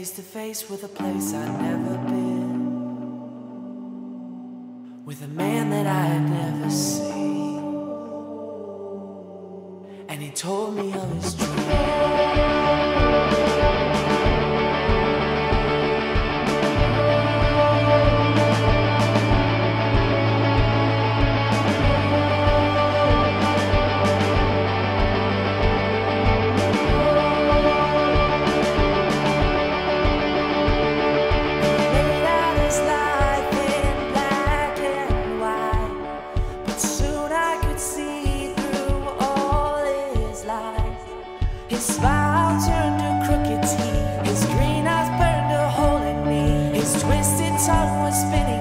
face to face with a place I'd never been, with a man that I had never seen, and he told me of his His smile turned to crooked teeth, his green eyes burned a hole in me, his twisted tongue was spinning.